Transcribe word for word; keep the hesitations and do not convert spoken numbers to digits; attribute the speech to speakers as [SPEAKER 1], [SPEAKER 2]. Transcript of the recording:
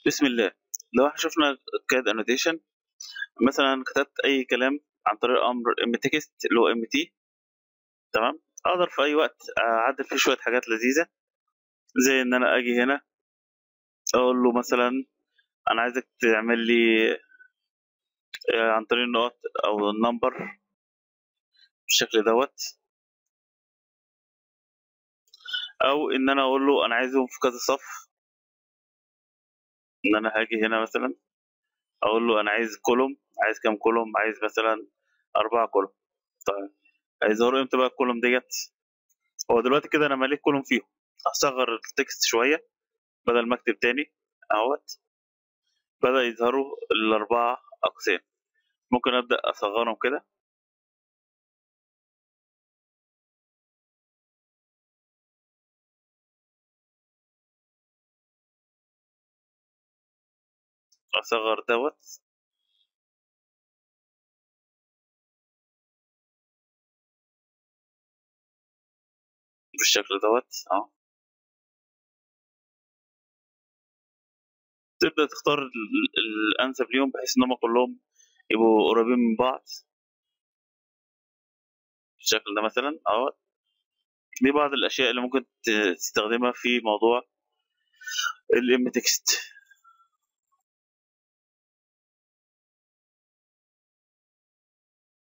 [SPEAKER 1] بسم الله. لو احنا شفنا كاد انوتيشن، مثلا كتبت اي كلام عن طريق امر ام تكست اللي هو ام تي. تمام. اقدر في اي وقت اعدل فيه شويه حاجات لذيذه، زي ان انا اجي هنا اقول له مثلا انا عايزك تعمل لي آه، عن طريق النقط او النمبر بالشكل دوت، او ان انا اقول له انا عايزهم في كذا صف. ان انا هاجي هنا مثلا اقول له انا عايز كولوم، عايز كام كولوم؟ عايز مثلا اربعة كولوم. طيب هيظهروا امتى بقى الكولوم ديت؟ هو دلوقتي كده انا مليت كولوم فيهم. اصغر التكست شويه بدل ما اكتب تاني اهوت، بدأ يظهروا الاربعه اقسام. ممكن ابدا اصغرهم كده، اصغر دوت بالشكل دوت اهو. تبدا تختار ال- ال- الانسب ليهم بحيث ان هم كلهم يبقوا قريبين من بعض بالشكل ده مثلا اهو. دي بعض الاشياء اللي ممكن ت- تستخدمها في موضوع الام تكست.